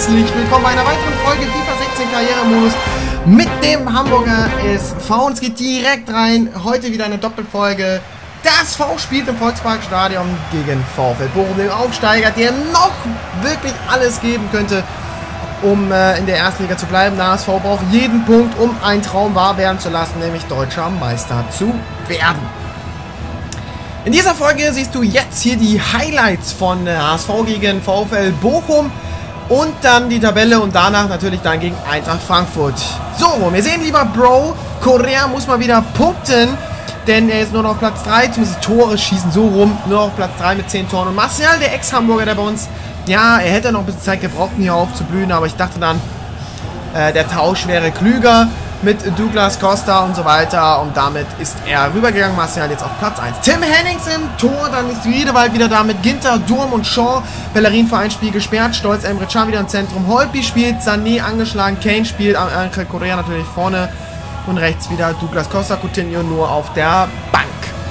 herzlich willkommen bei einer weiteren Folge FIFA 16 Karrieremodus mit dem Hamburger SV. Und es geht direkt rein. Heute wieder eine Doppelfolge. Der SV spielt im Volksparkstadion gegen VfL Bochum, den Aufsteiger, der noch wirklich alles geben könnte, um in der ersten Liga zu bleiben. Der HSV braucht jeden Punkt, um einen Traum wahr werden zu lassen, nämlich deutscher Meister zu werden. In dieser Folge siehst du jetzt hier die Highlights von HSV gegen VfL Bochum und dann die Tabelle und danach natürlich dann gegen Eintracht Frankfurt. So, wir sehen, lieber Bro, Correa muss mal wieder punkten, denn er ist nur noch auf Platz 3, zumindest Tore schießen so rum, nur noch auf Platz 3 mit 10 Toren. Und Martial, der Ex-Hamburger, der bei uns, ja, er hätte noch ein bisschen Zeit gebraucht, um hier aufzublühen, aber ich dachte dann, der Tausch wäre klüger mit Douglas Costa und so weiter und damit ist er rübergegangen. Martial jetzt auf Platz 1. Tim Hennings im Tor, dann ist Wiedewald wieder da mit Ginter, Durm und Shaw. Bellerin für ein Spiel gesperrt, Stolz, Emre Can wieder im Zentrum. Holtby spielt, Sané angeschlagen, Kane spielt, Angel Correa natürlich vorne und rechts wieder Douglas Costa, Coutinho nur auf der Bank.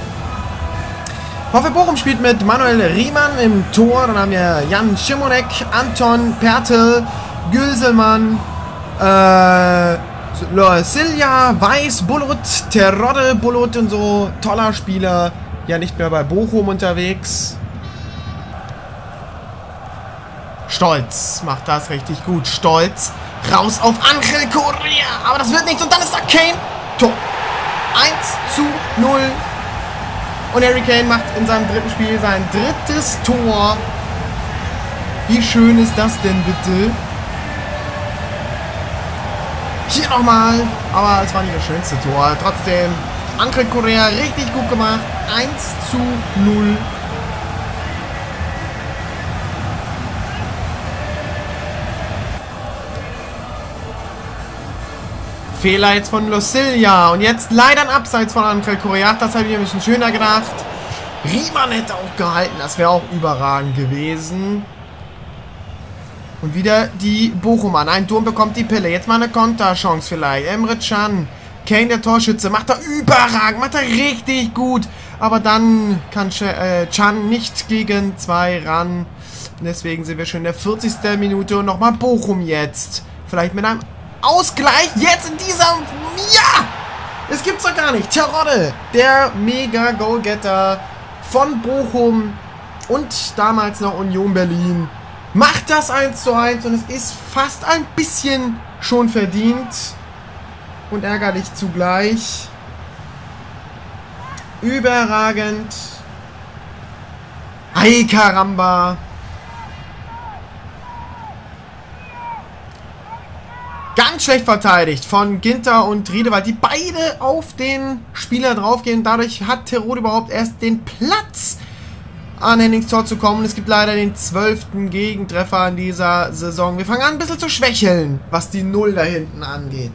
VfL Bochum spielt mit Manuel Riemann im Tor, dann haben wir Jan Szymonek, Anton, Pertl, Gülselmann, Silja, Weiß, Bulut, Terodde, Bulut und so. Toller Spieler. Ja, nicht mehr bei Bochum unterwegs. Stolz macht das richtig gut. Stolz. Raus auf Angel Correa. Aber das wird nichts. Und dann ist da Kane. Tor. 1:0. Und Harry Kane macht in seinem dritten Spiel sein drittes Tor. Wie schön ist das denn bitte? Hier nochmal, aber es war nicht das schönste Tor. Trotzdem, Angel Correa richtig gut gemacht. 1:0. Fehler jetzt von Silja. Und jetzt leider ein Abseits von Angel Correa. Das habe ich mir ein bisschen schöner gedacht. Riemann hätte auch gehalten. Das wäre auch überragend gewesen. Und wieder die Bochumer. Ein Durm bekommt die Pille. Jetzt mal eine Konterchance vielleicht. Emre Can. Kane, der Torschütze. Macht er überragend. Macht er richtig gut. Aber dann kann Can nicht gegen 2 ran. Und deswegen sind wir schon in der 40. Minute. Und nochmal Bochum jetzt. Vielleicht mit einem Ausgleich. Jetzt in dieser... Ja! Das gibt's doch gar nicht. Terodde. Der Mega-Goalgetter von Bochum. Und damals noch Union Berlin. Macht das 1:1 und es ist fast ein bisschen schon verdient und ärgerlich zugleich. Überragend. Ay Caramba. Ganz schlecht verteidigt von Ginter und Riedewald, die beide auf den Spieler draufgehen. Dadurch hat Terodde überhaupt erst den Platz, an Hennings Tor zu kommen. Es gibt leider den 12. Gegentreffer in dieser Saison. Wir fangen an ein bisschen zu schwächeln, was die 0 da hinten angeht.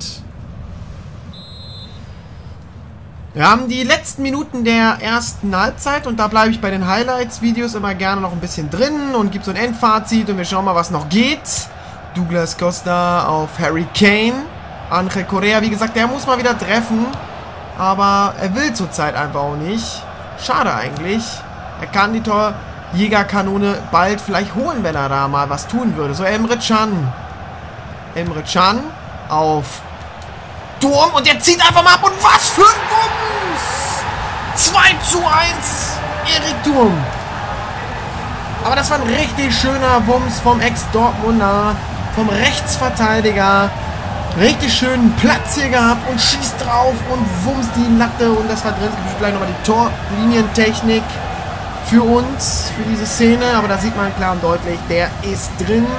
Wir haben die letzten Minuten der ersten Halbzeit und da bleibe ich bei den Highlights-Videos immer gerne noch ein bisschen drin und gibt so ein Endfazit und wir schauen mal, was noch geht. Douglas Costa auf Harry Kane. Angel Correa, wie gesagt, der muss mal wieder treffen, aber er will zurzeit einfach auch nicht. Schade eigentlich. Er kann die Torjägerkanone bald vielleicht holen, wenn er da mal was tun würde. So, Emre Can. Emre Can auf Durm und der zieht einfach mal ab. Und was für ein Wumms! 2:1. Erik Durm. Aber das war ein richtig schöner Wumms vom Ex-Dortmunder, vom Rechtsverteidiger. Richtig schönen Platz hier gehabt und schießt drauf und wumms die Latte. Und das war drin. Es gibt gleich nochmal die Torlinientechnik für uns, für diese Szene, aber da sieht man klar und deutlich, der ist drin.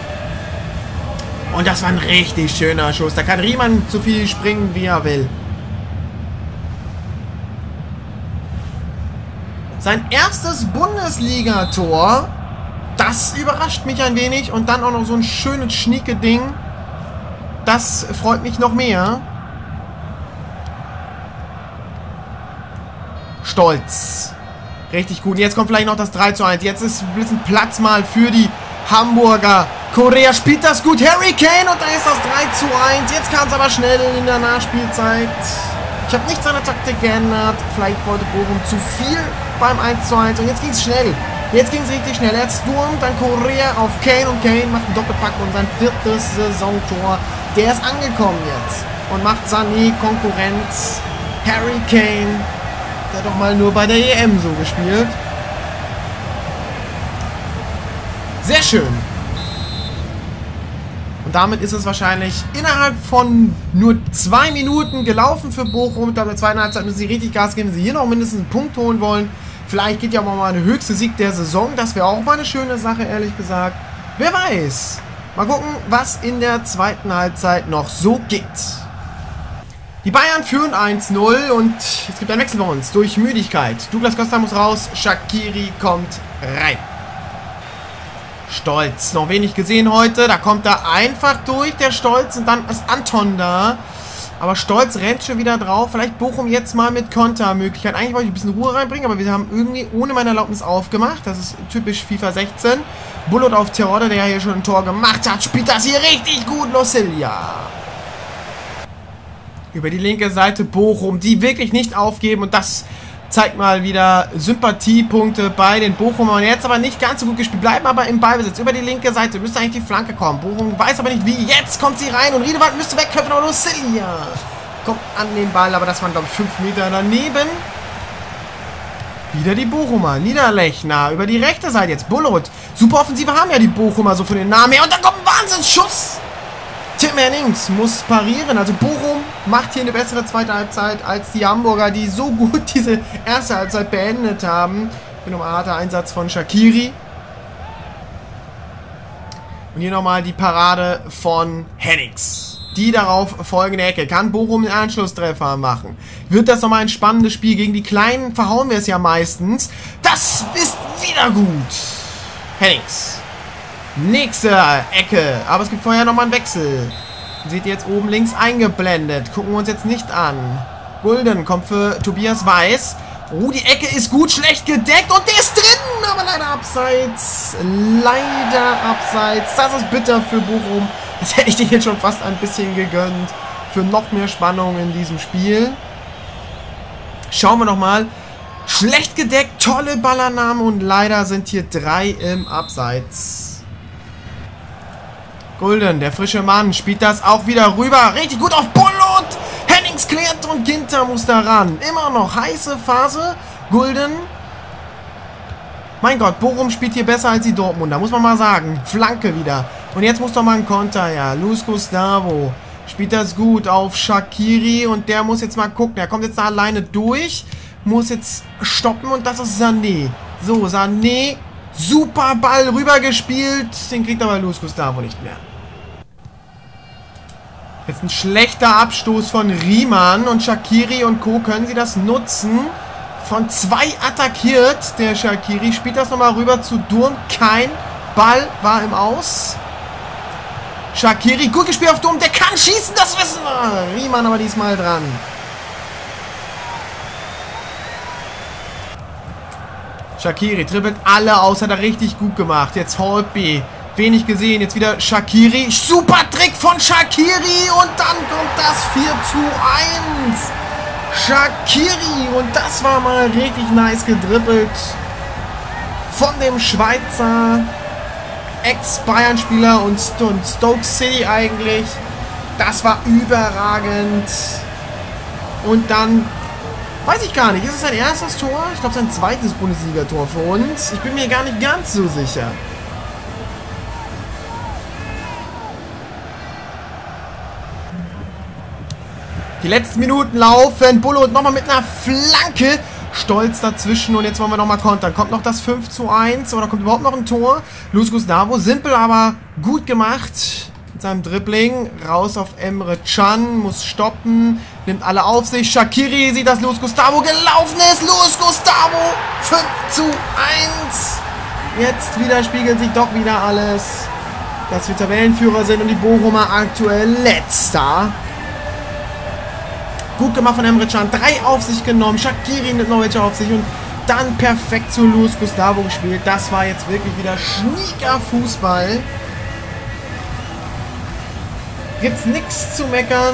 Und das war ein richtig schöner Schuss. Da kann Riemann so viel springen, wie er will. Sein erstes Bundesliga-Tor, das überrascht mich ein wenig. Und dann auch noch so ein schönes, schnieke Ding. Das freut mich noch mehr. Stolz. Richtig gut. Und jetzt kommt vielleicht noch das 3:1. Jetzt ist ein bisschen Platz mal für die Hamburger. Correa spielt das gut. Harry Kane und da ist das 3:1. Jetzt kam es aber schnell in der Nachspielzeit. Ich habe nichts an der Taktik geändert. Vielleicht wollte Bochum zu viel beim 1:1. Und jetzt ging es schnell. Jetzt ging es richtig schnell. Jetzt Sturm, dann Correa auf Kane und Kane macht einen Doppelpack und sein 4. Saisontor. Der ist angekommen jetzt und macht Sané Konkurrenz. Harry Kane, der hat doch mal nur bei der EM so gespielt. Sehr schön. Und damit ist es wahrscheinlich innerhalb von nur 2 Minuten gelaufen für Bochum. Ich glaube, in der zweiten Halbzeit müssen sie richtig Gas geben, wenn sie hier noch mindestens einen Punkt holen wollen. Vielleicht geht ja auch mal eine höchste Sieg der Saison. Das wäre auch mal eine schöne Sache, ehrlich gesagt. Wer weiß. Mal gucken, was in der zweiten Halbzeit noch so geht. Die Bayern führen 1-0 und es gibt einen Wechsel bei uns durch Müdigkeit. Douglas Costa muss raus, Shaqiri kommt rein. Stolz, noch wenig gesehen heute. Da kommt er einfach durch, der Stolz. Und dann ist Anton da. Aber Stolz rennt schon wieder drauf. Vielleicht Bochum jetzt mal mit Kontermöglichkeit. Eigentlich wollte ich ein bisschen Ruhe reinbringen, aber wir haben irgendwie ohne meine Erlaubnis aufgemacht. Das ist typisch FIFA 16. Bulut auf Terodde, der hier schon ein Tor gemacht hat. Spielt das hier richtig gut, Losilia. Über die linke Seite Bochum, die wirklich nicht aufgeben. Und das zeigt mal wieder Sympathiepunkte bei den Bochumern. Jetzt aber nicht ganz so gut gespielt. Bleiben aber im Ballbesitz. Über die linke Seite müsste eigentlich die Flanke kommen. Bochum weiß aber nicht wie. Jetzt kommt sie rein und Riedewald müsste wegköpfen. Und Losilia kommt an den Ball, aber das waren, glaube ich, 5 Meter daneben. Wieder die Bochumer. Niederlechner über die rechte Seite jetzt. Bulut. Super Offensive haben ja die Bochumer so von den Namen her. Und da kommt ein Wahnsinnsschuss. Tim Hennings muss parieren. Also Bochum macht hier eine bessere zweite Halbzeit als die Hamburger, die so gut diese erste Halbzeit beendet haben. Hier nochmal ein harter Einsatz von Shaqiri. Und hier nochmal die Parade von Hennings. Die darauf folgende Ecke. Kann Bochum einen Anschlusstreffer machen? Wird das nochmal ein spannendes Spiel? Gegen die Kleinen verhauen wir es ja meistens. Das ist wieder gut. Hennings. Nächste Ecke. Aber es gibt vorher nochmal einen Wechsel. Seht ihr jetzt oben links eingeblendet. Gucken wir uns jetzt nicht an. Gulden kommt für Tobias Weiß. Oh, die Ecke ist gut, schlecht gedeckt. Und der ist drin. Aber leider abseits. Leider abseits. Das ist bitter für Bochum. Das hätte ich dir jetzt schon fast ein bisschen gegönnt. Für noch mehr Spannung in diesem Spiel. Schauen wir nochmal. Schlecht gedeckt. Tolle Ballannahme. Und leider sind hier 3 im Abseits. Gulden, der frische Mann, spielt das auch wieder rüber. Richtig gut auf Bulut. Hennings klärt und Ginter muss da ran. Immer noch heiße Phase. Gulden. Mein Gott, Bochum spielt hier besser als die Dortmunder, muss man mal sagen. Flanke wieder. Und jetzt muss doch mal ein Konter, ja. Luis Gustavo spielt das gut auf Shaqiri. Und der muss jetzt mal gucken. Er kommt jetzt da alleine durch. Muss jetzt stoppen und das ist Sané. So, Sané. Super Ball rübergespielt. Den kriegt aber Luis Gustavo nicht mehr. Jetzt ein schlechter Abstoß von Riemann und Shaqiri und Co. Können sie das nutzen? Von 2 attackiert der Shaqiri. Spielt das nochmal rüber zu Durm. Kein Ball war im Aus. Shaqiri, gut gespielt auf Durm. Der kann schießen, das wissen wir. Riemann aber diesmal dran. Shaqiri dribbelt alle aus, hat er richtig gut gemacht. Jetzt Holtby, wenig gesehen. Jetzt wieder Shaqiri. Super Trick von Shaqiri. Und dann kommt das 4:1. Shaqiri. Und das war mal richtig nice gedribbelt. Von dem Schweizer Ex-Bayern-Spieler und Stoke City eigentlich. Das war überragend. Und dann... weiß ich gar nicht. Ist es sein erstes Tor? Ich glaube, sein zweites Bundesliga-Tor für uns. Ich bin mir gar nicht ganz so sicher. Die letzten Minuten laufen. Bulut nochmal mit einer Flanke. Stolz dazwischen. Und jetzt wollen wir nochmal kontern. Kommt noch das 5:1 oder kommt überhaupt noch ein Tor? Luis Gustavo. Simpel, aber gut gemacht. Mit seinem Dribbling. Raus auf Emre Can. Muss stoppen. Nimmt alle auf sich. Shaqiri sieht, dass Luis Gustavo gelaufen ist. Luis Gustavo. 5:1. Jetzt widerspiegelt sich doch wieder alles. Dass wir Tabellenführer sind und die Bochumer aktuell letzter. Gut gemacht von Emre Can. 3 auf sich genommen. Shaqiri nimmt noch welche auf sich. Und dann perfekt zu Luis Gustavo gespielt. Das war jetzt wirklich wieder schnieker Fußball. Gibt's nichts zu meckern.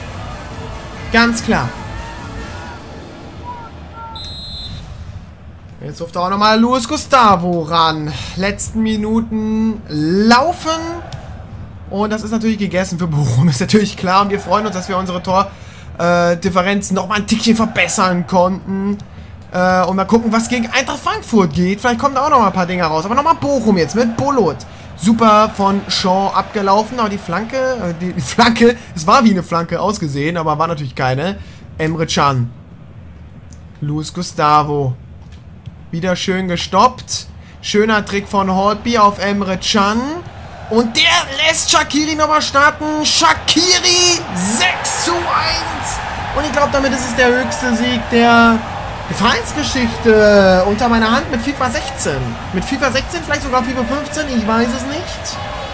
Ganz klar. Jetzt durfte auch nochmal Luis Gustavo ran. Letzten Minuten laufen. Und das ist natürlich gegessen für Bochum. Ist natürlich klar. Und wir freuen uns, dass wir unsere Tordifferenz nochmal ein Tickchen verbessern konnten. Und mal gucken, was gegen Eintracht Frankfurt geht. Vielleicht kommen da auch noch mal ein paar Dinger raus. Aber nochmal Bochum jetzt mit Bulut. Super von Shaw abgelaufen. Aber die Flanke, es war wie eine Flanke ausgesehen, aber war natürlich keine. Emre Can. Luis Gustavo. Wieder schön gestoppt. Schöner Trick von Holtby auf Emre Can. Und der lässt Shaqiri nochmal starten. Shaqiri 6:1. Und ich glaube, damit ist es der höchste Sieg der Vereinsgeschichte unter meiner Hand mit FIFA 16. Mit FIFA 16, vielleicht sogar FIFA 15, ich weiß es nicht.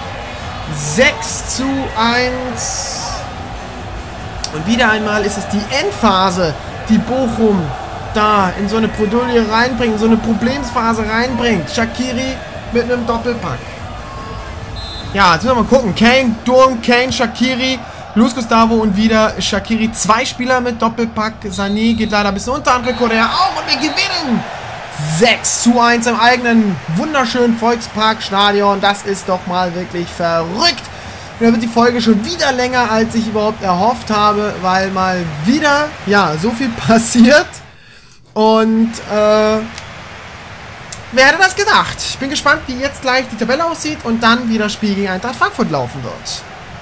6:1. Und wieder einmal ist es die Endphase, die Bochum da in so eine Bredouille reinbringt, in so eine Problemsphase reinbringt. Shaqiri mit einem Doppelpack. Ja, jetzt müssen wir mal gucken. Kane, Durm, Kane, Shaqiri, Luis Gustavo und wieder Shaqiri. 2 Spieler mit Doppelpack. Sané geht leider ein bisschen unter. André Correa auch und wir gewinnen. 6:1 im eigenen wunderschönen Volksparkstadion. Das ist doch mal wirklich verrückt. Und da wird die Folge schon wieder länger, als ich überhaupt erhofft habe, weil mal wieder, ja, so viel passiert. Und, wer hätte das gedacht? Ich bin gespannt, wie jetzt gleich die Tabelle aussieht und dann wie das Spiel gegen Eintracht Frankfurt laufen wird.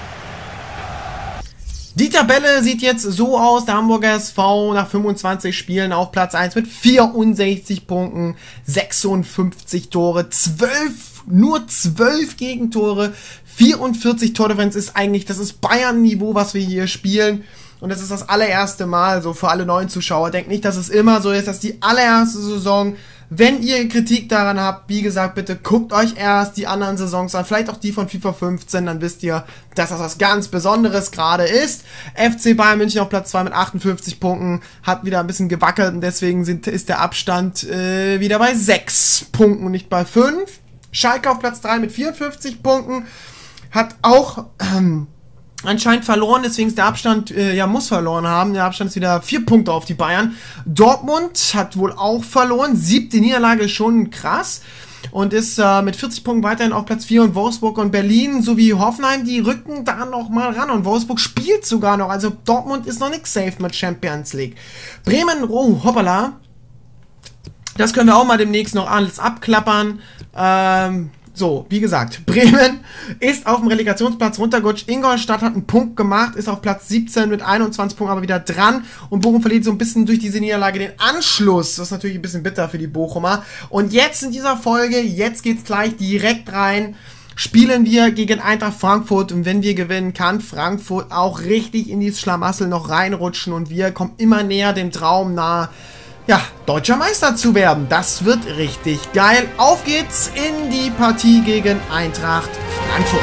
Die Tabelle sieht jetzt so aus, der Hamburger SV nach 25 Spielen auf Platz 1 mit 64 Punkten, 56 Tore, nur 12 Gegentore, 44 Tordifferenz ist eigentlich, das ist Bayern-Niveau, was wir hier spielen. Und das ist das allererste Mal, so für alle neuen Zuschauer. Denkt nicht, dass es immer so ist, dass die allererste Saison. Wenn ihr Kritik daran habt, wie gesagt, bitte guckt euch erst die anderen Saisons an, vielleicht auch die von FIFA 15, dann wisst ihr, dass das was ganz Besonderes gerade ist. FC Bayern München auf Platz 2 mit 58 Punkten, hat wieder ein bisschen gewackelt und deswegen ist der Abstand wieder bei 6 Punkten und nicht bei 5. Schalke auf Platz 3 mit 54 Punkten, hat auch anscheinend verloren, deswegen ist der Abstand, muss verloren haben. Der Abstand ist wieder 4 Punkte auf die Bayern. Dortmund hat wohl auch verloren. 7. Niederlage ist schon krass. Und ist mit 40 Punkten weiterhin auf Platz 4. Und Wolfsburg und Berlin sowie Hoffenheim, die rücken da noch mal ran. Und Wolfsburg spielt sogar noch. Also Dortmund ist noch nicht safe mit Champions League. Bremen, oh, hoppala. Das können wir auch mal demnächst noch alles abklappern. So, wie gesagt, Bremen ist auf dem Relegationsplatz runtergerutscht. Ingolstadt hat einen Punkt gemacht, ist auf Platz 17 mit 21 Punkten aber wieder dran. Und Bochum verliert so ein bisschen durch diese Niederlage den Anschluss. Das ist natürlich ein bisschen bitter für die Bochumer. Und jetzt in dieser Folge, jetzt geht's gleich direkt rein, spielen wir gegen Eintracht Frankfurt. Und wenn wir gewinnen, kann Frankfurt auch richtig in dieses Schlamassel noch reinrutschen. Und wir kommen immer näher dem Traum nahe, ja, deutscher Meister zu werden. Das wird richtig geil. Auf geht's in die Partie gegen Eintracht Frankfurt.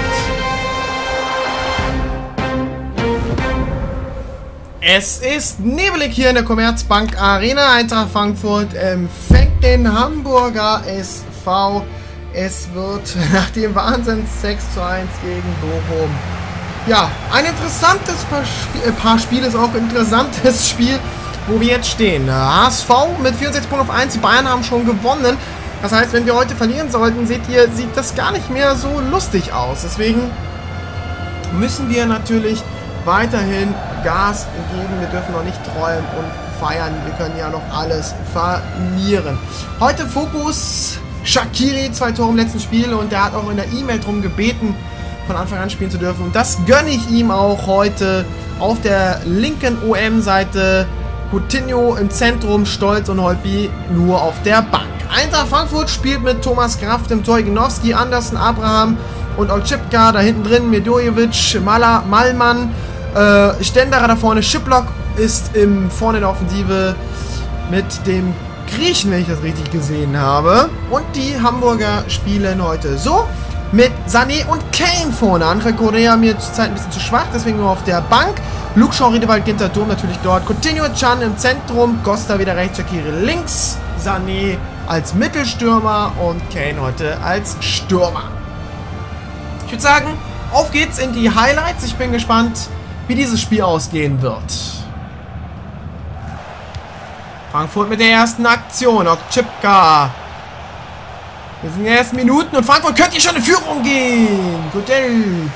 Es ist nebelig hier in der Commerzbank Arena. Eintracht Frankfurt empfängt den Hamburger SV. Es wird nach dem Wahnsinns 6:1 gegen Bochum. Ja, ein interessantes Paar Spiel ist auch ein interessantes Spiel, wo wir jetzt stehen. HSV mit 64 Punkten auf 1, die Bayern haben schon gewonnen. Das heißt, wenn wir heute verlieren sollten, seht ihr, sieht das gar nicht mehr so lustig aus. Deswegen müssen wir natürlich weiterhin Gas geben. Wir dürfen noch nicht träumen und feiern. Wir können ja noch alles verlieren. Heute Fokus Shaqiri, 2 Tore im letzten Spiel und der hat auch in der E-Mail drum gebeten, von Anfang an spielen zu dürfen. Und das gönne ich ihm auch heute auf der linken OM-Seite. Coutinho im Zentrum, Stolz und Holtby nur auf der Bank. Eintracht Frankfurt spielt mit Thomas Kraft im Tor, Ignowski, Andersen, Abraham und Olczypka. Da hinten drin Medojevic, Malmann, Stenderer da vorne. Schiplock ist vorne in der Offensive mit dem Griechen, wenn ich das richtig gesehen habe. Und die Hamburger spielen heute so mit Sané und Kane vorne. André Correa mir zur Zeit ein bisschen zu schwach, deswegen nur auf der Bank. Luke Shaw, Riedewald, Ginter, Durm natürlich dort. Coutinho, Can im Zentrum, Costa wieder rechts, Shaqiri links, Sané als Mittelstürmer und Kane heute als Stürmer. Ich würde sagen, auf geht's in die Highlights. Ich bin gespannt, wie dieses Spiel ausgehen wird. Frankfurt mit der ersten Aktion. Okchipka. Wir sind in den ersten Minuten und Frankfurt könnte hier schon in Führung gehen. Gudel.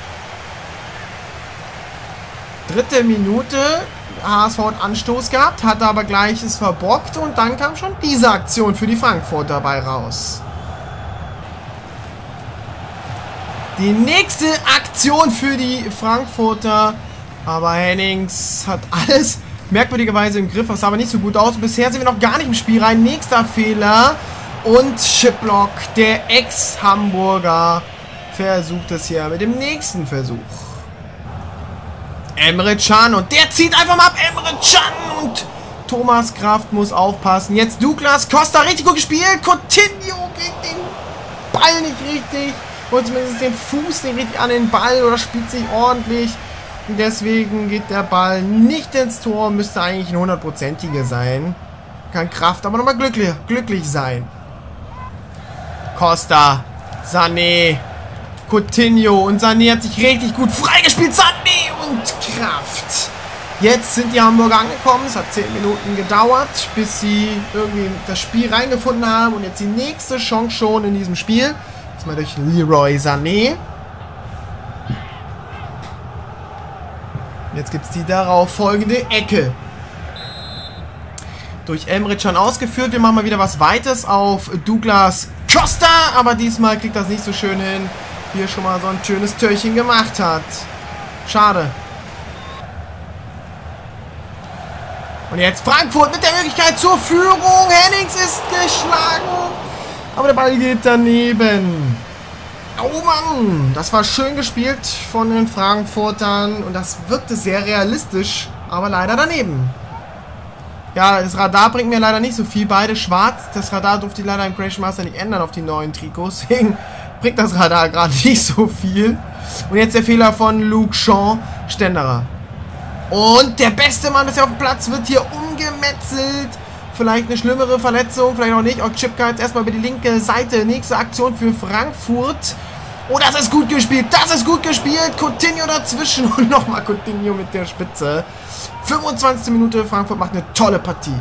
3. Minute. HSV hat Anstoß gehabt, hat aber gleich es verbockt und dann kam schon diese Aktion für die Frankfurter dabei raus. Die nächste Aktion für die Frankfurter, aber Hennings hat alles merkwürdigerweise im Griff, das sah aber nicht so gut aus. Bisher sind wir noch gar nicht im Spiel rein. Nächster Fehler und Schiplock, der Ex-Hamburger, versucht es hier mit dem nächsten Versuch. Emre Can und der zieht einfach mal ab. Emre Can und Thomas Kraft muss aufpassen. Jetzt Douglas Costa, richtig gut gespielt. Coutinho kriegt den Ball nicht richtig. Und zumindest den Fuß nicht richtig an den Ball oder spielt sich ordentlich. Und deswegen geht der Ball nicht ins Tor. Müsste eigentlich ein 100%iger sein. Kann Kraft aber nochmal glücklich sein. Costa, Sané, Coutinho und Sané hat sich richtig gut freigespielt. Sané und Kraft. Jetzt sind die Hamburger angekommen. Es hat 10 Minuten gedauert, bis sie irgendwie das Spiel reingefunden haben. Und jetzt die nächste Chance schon in diesem Spiel. Mal durch Leroy Sané. Jetzt gibt es die darauf folgende Ecke. Durch Emre Can ausgeführt. Wir machen mal wieder was Weites auf Douglas Costa. Aber diesmal kriegt das nicht so schön hin. Hier schon mal so ein schönes Törchen gemacht hat. Schade. Und jetzt Frankfurt mit der Möglichkeit zur Führung. Hennings ist geschlagen. Aber der Ball geht daneben. Oh Mann, das war schön gespielt von den Frankfurtern. Und das wirkte sehr realistisch, aber leider daneben. Ja, das Radar bringt mir leider nicht so viel. Beide schwarz. Das Radar durfte ich leider im Crash Master nicht ändern auf die neuen Trikots. Deswegen bringt das Radar gerade nicht so viel. Und jetzt der Fehler von Luke Shaw, Ständerer. Und der beste Mann bisher auf dem Platz wird hier umgemetzelt. Vielleicht eine schlimmere Verletzung, vielleicht auch nicht. Okchipka jetzt erstmal über die linke Seite. Nächste Aktion für Frankfurt. Oh, das ist gut gespielt. Das ist gut gespielt. Coutinho dazwischen und nochmal Coutinho mit der Spitze. 25. Minute. Frankfurt macht eine tolle Partie.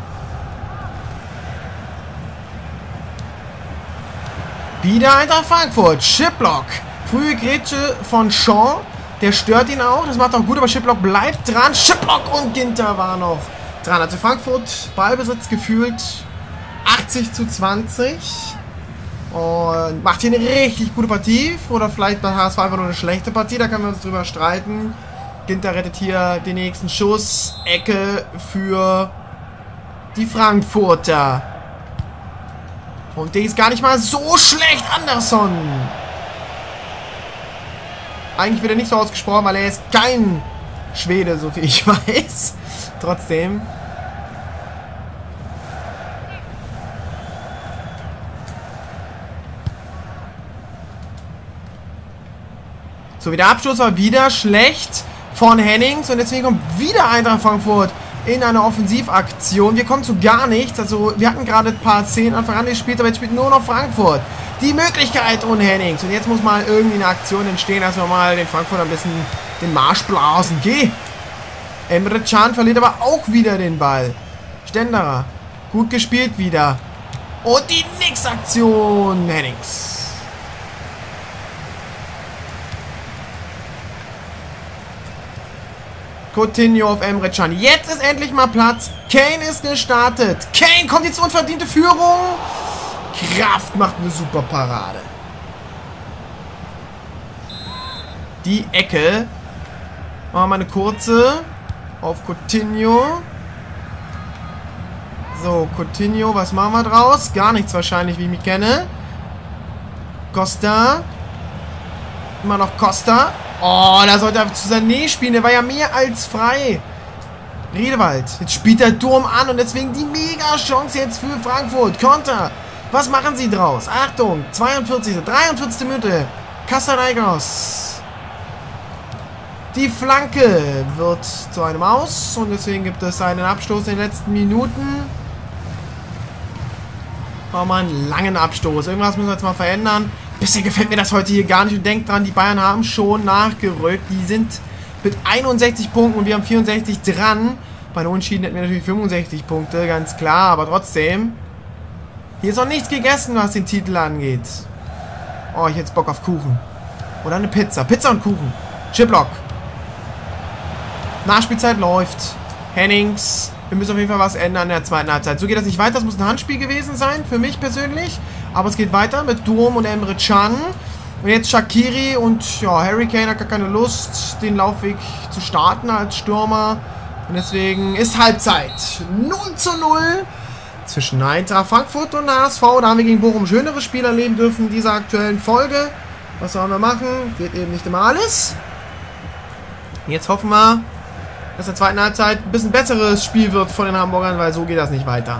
Wieder Eintracht Frankfurt. Schiplock. Frühe Grätsche von Shaw. Der stört ihn auch. Das macht auch gut, aber Schiplock bleibt dran. Schiplock und Ginter war noch dran. Also Frankfurt, Ballbesitz gefühlt 80:20. Und macht hier eine richtig gute Partie. Oder vielleicht bei HSV einfach nur eine schlechte Partie. Da können wir uns drüber streiten. Ginter rettet hier den nächsten Schuss. Ecke für die Frankfurter. Und der ist gar nicht mal so schlecht, Anderson. Eigentlich wird er nicht so ausgesprochen, weil er ist kein Schwede, so viel ich weiß. Trotzdem. So, wie der Abstoß war wieder schlecht von Hennings. Und deswegen kommt wieder Eintracht Frankfurt in eine Offensivaktion. Wir kommen zu gar nichts. Also, wir hatten gerade ein paar Szenen Anfang an gespielt, aber jetzt spielt nur noch Frankfurt. Die Möglichkeit ohne Hennings. Und jetzt muss mal irgendwie eine Aktion entstehen, dass wir mal den Frankfurt ein bisschen den Marsch blasen. Geh! Emre Can verliert aber auch wieder den Ball. Ständerer. Gut gespielt wieder. Und die nächste Aktion. Hennings. Coutinho auf Emre Can. Jetzt ist endlich mal Platz. Kane ist gestartet. Kane kommt jetzt zur unverdiente Führung. Kraft macht eine super Parade. Die Ecke. Machen wir mal eine kurze. Auf Coutinho. So, Coutinho, was machen wir draus? Gar nichts wahrscheinlich, wie ich mich kenne. Costa. Immer noch Costa. Oh, da sollte er zu Sané spielen. Der war ja mehr als frei. Riedewald. Jetzt spielt der Turm an und deswegen die Mega-Chance jetzt für Frankfurt. Konter. Was machen sie draus? Achtung. 42. 43. Minute. Castellanos. Die Flanke wird zu einem Aus. Und deswegen gibt es einen Abstoß in den letzten Minuten. Oh man, einen langen Abstoß. Irgendwas müssen wir jetzt mal verändern. Bisher gefällt mir das heute hier gar nicht. Und denkt dran, die Bayern haben schon nachgerückt. Die sind mit 61 Punkten und wir haben 64 dran. Bei den Unentschieden hätten wir natürlich 65 Punkte, ganz klar, aber trotzdem. Hier ist noch nichts gegessen, was den Titel angeht. Oh, ich hätte jetzt Bock auf Kuchen. Oder eine Pizza. Pizza und Kuchen. Chiplock. Nachspielzeit läuft. Hennings. Wir müssen auf jeden Fall was ändern in der zweiten Halbzeit. So geht das nicht weiter. Das muss ein Handspiel gewesen sein, für mich persönlich. Aber es geht weiter mit Durm und Emre Can. Und jetzt Shaqiri und ja, Harry Kane hat gar keine Lust, den Laufweg zu starten als Stürmer. Und deswegen ist Halbzeit. 0:0 zwischen Eintracht Frankfurt und HSV. Da haben wir gegen Bochum schönere Spiele erleben dürfen in dieser aktuellen Folge. Was sollen wir machen? Geht eben nicht immer alles. Jetzt hoffen wir, dass in der zweiten Halbzeit ein bisschen besseres Spiel wird von den Hamburgern, weil so geht das nicht weiter.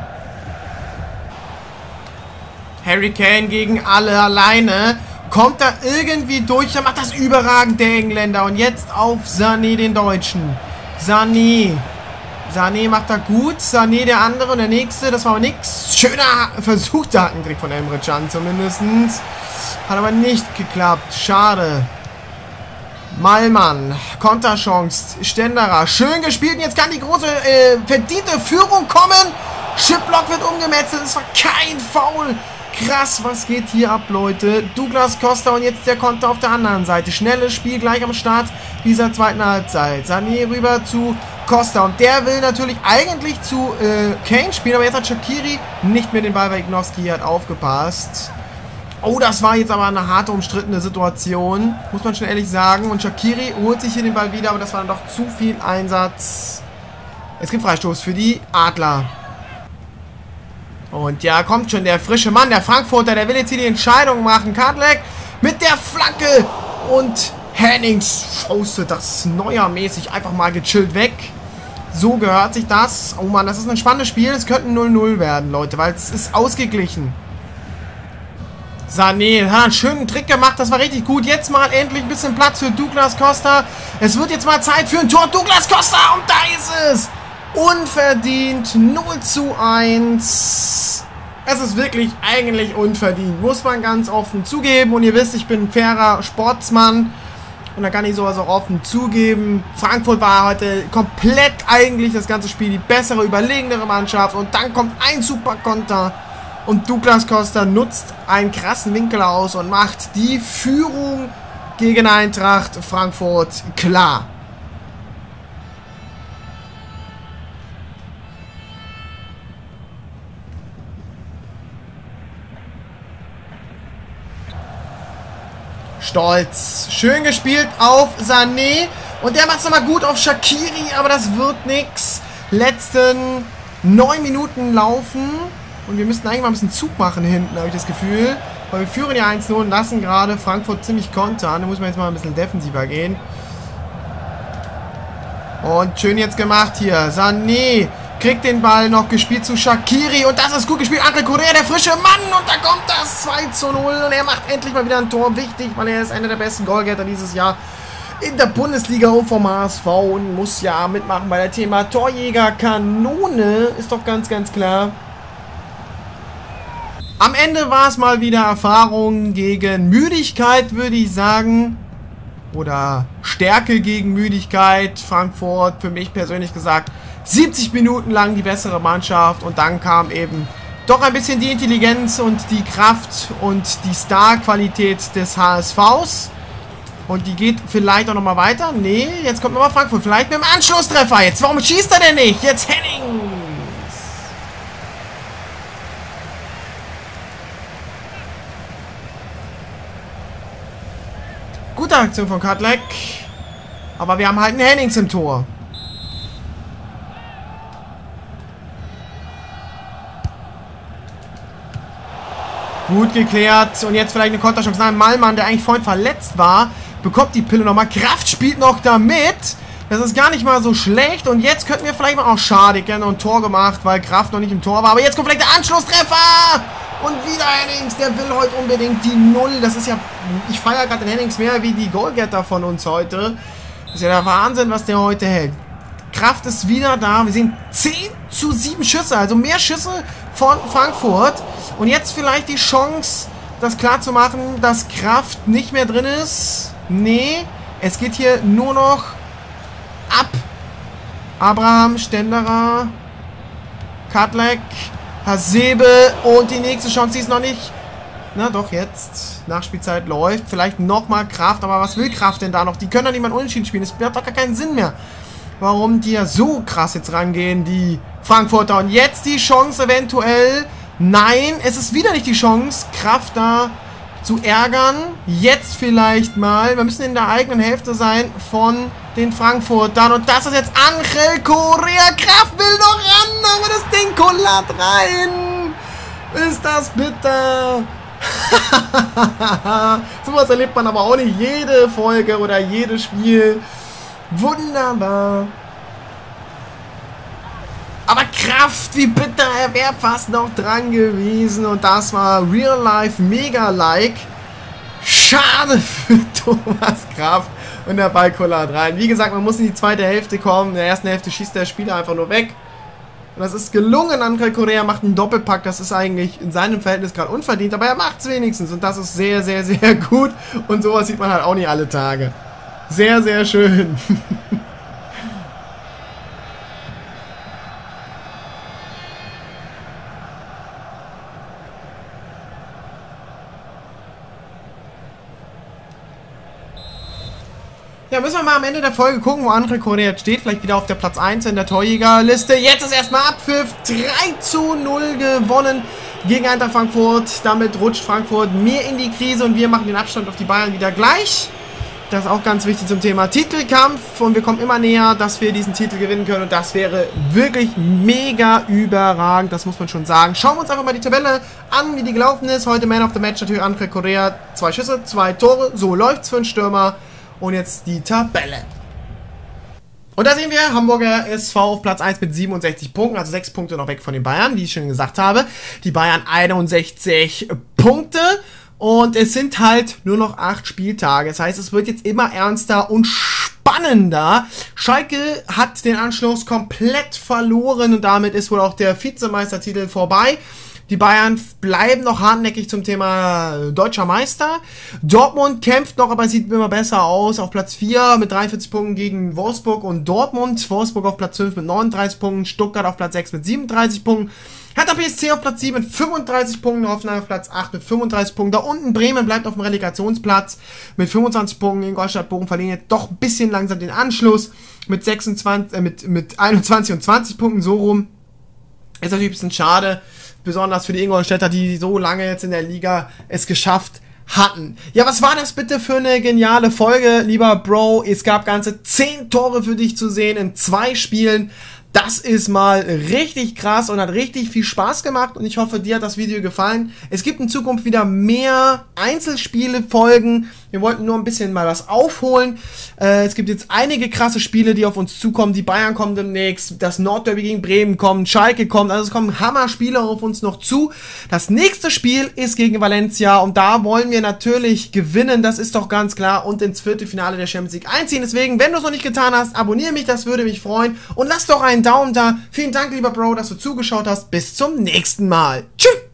Harry Kane gegen alle alleine. Kommt da irgendwie durch, dann macht das überragend der Engländer. Und jetzt auf Sané, den Deutschen. Sané macht da gut. Sané der andere und der nächste. Das war aber nix. Schöner versuchter Hackentrick von Emre Can zumindest. Hat aber nicht geklappt. Schade. Malmann. Konterchance. Ständerer. Schön gespielt. Und jetzt kann die große verdiente Führung kommen. Chiplock wird umgemetzelt. Es war kein Foul. Krass, was geht hier ab, Leute? Douglas Costa und jetzt der Konter auf der anderen Seite. Schnelles Spiel gleich am Start dieser zweiten Halbzeit. Sané rüber zu Costa. Und der will natürlich eigentlich zu Kane spielen. Aber jetzt hat Shaqiri nicht mehr den Ball, weil Ignowski hat aufgepasst. Oh, das war jetzt aber eine harte, umstrittene Situation. Muss man schon ehrlich sagen. Und Shaqiri holt sich hier den Ball wieder. Aber das war dann doch zu viel Einsatz. Es gibt Freistoß für die Adler. Und ja, kommt schon der frische Mann, der Frankfurter, der will jetzt hier die Entscheidung machen. Kadlec mit der Flanke und Hennings faustet das neuermäßig einfach mal gechillt weg. So gehört sich das. Oh Mann, das ist ein spannendes Spiel. Es könnte 0:0 werden, Leute, weil es ist ausgeglichen. Sané hat einen schönen Trick gemacht, das war richtig gut. Jetzt mal endlich ein bisschen Platz für Douglas Costa. Es wird jetzt mal Zeit für ein Tor. Douglas Costa und da ist es. Unverdient 0:1. Es ist wirklich eigentlich unverdient, muss man ganz offen zugeben. Und ihr wisst, ich bin ein fairer Sportsmann. Und da kann ich sowas auch offen zugeben. Frankfurt war heute komplett eigentlich das ganze Spiel die bessere, überlegenere Mannschaft. Und dann kommt ein super Konter. Und Douglas Costa nutzt einen krassen Winkel aus und macht die Führung gegen Eintracht Frankfurt klar. Stolz. Schön gespielt auf Sané. Und der macht es nochmal gut auf Shaqiri, aber das wird nix. Letzten 9 Minuten laufen. Und wir müssten eigentlich mal ein bisschen Zug machen hinten, habe ich das Gefühl. Weil wir führen ja 1:0 und lassen gerade Frankfurt ziemlich kontern. Da muss man jetzt mal ein bisschen defensiver gehen. Und schön jetzt gemacht hier. Sané kriegt den Ball noch gespielt zu Shaqiri. Und das ist gut gespielt. Angel Correa, der frische Mann. Und da kommt das 2:0. Und er macht endlich mal wieder ein Tor. Wichtig, weil er ist einer der besten Goalgetter dieses Jahr in der Bundesliga und vom HSV. Und muss ja mitmachen bei der Thema Torjägerkanone. Ist doch ganz, ganz klar. Am Ende war es mal wieder Erfahrung gegen Müdigkeit, würde ich sagen. Oder Stärke gegen Müdigkeit. Frankfurt, für mich persönlich gesagt, 70 Minuten lang die bessere Mannschaft. Und dann kam eben doch ein bisschen die Intelligenz und die Kraft und die Star-Qualität des HSVs. Und die geht vielleicht auch nochmal weiter. Nee, jetzt kommt nochmal Frankfurt. Vielleicht mit dem Anschlusstreffer jetzt. Warum schießt er denn nicht? Jetzt Henning. Gute Aktion von Kadlec. Aber wir haben halt einen Hennings im Tor. Gut geklärt. Und jetzt vielleicht eine Konterchance. Nein, Malmann, der eigentlich vorhin verletzt war, bekommt die Pille nochmal. Kraft spielt noch damit. Das ist gar nicht mal so schlecht. Und jetzt könnten wir vielleicht mal auch schade. Gerne noch ein Tor gemacht, weil Kraft noch nicht im Tor war. Aber jetzt kommt vielleicht der Anschlusstreffer. Und wieder Hennings, der will heute unbedingt die 0. Das ist ja, ich feiere gerade den Hennings mehr wie die Goalgetter von uns heute. Das ist ja der Wahnsinn, was der heute hält. Kraft ist wieder da. Wir sehen 10:7 Schüsse, also mehr Schüsse von Frankfurt. Und jetzt vielleicht die Chance, das klar zu machen, dass Kraft nicht mehr drin ist. Nee, es geht hier nur noch ab Abraham, Stenderer, Kadlec, Hasebe und die nächste Chance, die ist noch nicht. Na doch, jetzt. Nachspielzeit läuft. Vielleicht nochmal Kraft, aber was will Kraft denn da noch? Die können doch nicht mal unentschieden spielen. Das hat doch gar keinen Sinn mehr. Warum die ja so krass jetzt rangehen, die Frankfurter. Und jetzt die Chance eventuell. Nein, es ist wieder nicht die Chance, Kraft da zu ärgern. Jetzt vielleicht mal. Wir müssen in der eigenen Hälfte sein von den Frankfurtern. Und das ist jetzt Angel Correa. Kraft will noch ran, aber das Ding kullert rein. Ist das bitter. Sowas erlebt man aber auch nicht jede Folge oder jedes Spiel. Wunderbar. Aber Kraft, wie bitter, er wäre fast noch dran gewesen. Und das war Real Life Mega-Like. Schade für Thomas Kraft. Und der Ball kullert rein. Wie gesagt, man muss in die zweite Hälfte kommen. In der ersten Hälfte schießt der Spieler einfach nur weg. Und das ist gelungen. Angel Correa macht einen Doppelpack. Das ist eigentlich in seinem Verhältnis gerade unverdient. Aber er macht es wenigstens. Und das ist sehr, sehr, sehr gut. Und sowas sieht man halt auch nicht alle Tage. Sehr, sehr schön. Ja, müssen wir mal am Ende der Folge gucken, wo Angel Correa steht. Vielleicht wieder auf der Platz 1 in der Torjägerliste. Jetzt ist erstmal Abpfiff. 3:0 gewonnen gegen Eintracht Frankfurt. Damit rutscht Frankfurt mehr in die Krise und wir machen den Abstand auf die Bayern wieder gleich. Das ist auch ganz wichtig zum Thema Titelkampf. Und wir kommen immer näher, dass wir diesen Titel gewinnen können. Und das wäre wirklich mega überragend. Das muss man schon sagen. Schauen wir uns einfach mal die Tabelle an, wie die gelaufen ist. Heute Man of the Match natürlich Angel Correa. 2 Schüsse, 2 Tore. So läuft's für einen Stürmer. Und jetzt die Tabelle. Und da sehen wir, Hamburger SV auf Platz 1 mit 67 Punkten, also 6 Punkte noch weg von den Bayern, wie ich schon gesagt habe. Die Bayern 61 Punkte und es sind halt nur noch 8 Spieltage. Das heißt, es wird jetzt immer ernster und spannender. Schalke hat den Anschluss komplett verloren und damit ist wohl auch der Vizemeistertitel vorbei. Die Bayern bleiben noch hartnäckig zum Thema deutscher Meister. Dortmund kämpft noch, aber sieht immer besser aus. Auf Platz 4 mit 43 Punkten gegen Wolfsburg und Dortmund. Wolfsburg auf Platz 5 mit 39 Punkten. Stuttgart auf Platz 6 mit 37 Punkten. Hertha BSC auf Platz 7 mit 35 Punkten. Hoffenheim auf Platz 8 mit 35 Punkten. Da unten Bremen bleibt auf dem Relegationsplatz mit 25 Punkten. Ingolstadt, Bochum verlieren jetzt doch ein bisschen langsam den Anschluss. Mit 21 und 20 Punkten so rum. Ist natürlich ein bisschen schade. Besonders für die Ingolstädter, die so lange jetzt in der Liga es geschafft hatten. Ja, was war das bitte für eine geniale Folge, lieber Bro? Es gab ganze 10 Tore für dich zu sehen in 2 Spielen. Das ist mal richtig krass und hat richtig viel Spaß gemacht und ich hoffe, dir hat das Video gefallen. Es gibt in Zukunft wieder mehr Einzelspiele-Folgen. Wir wollten nur ein bisschen mal was aufholen. Es gibt jetzt einige krasse Spiele, die auf uns zukommen. Die Bayern kommen demnächst, das Nordderby gegen Bremen kommt, Schalke kommt. Also es kommen Hammer-Spiele auf uns noch zu. Das nächste Spiel ist gegen Valencia und da wollen wir natürlich gewinnen. Das ist doch ganz klar und ins Viertelfinale der Champions League einziehen. Deswegen, wenn du es noch nicht getan hast, abonniere mich, das würde mich freuen. Und lass doch einen Daumen da. Vielen Dank, lieber Bro, dass du zugeschaut hast. Bis zum nächsten Mal. Tschüss.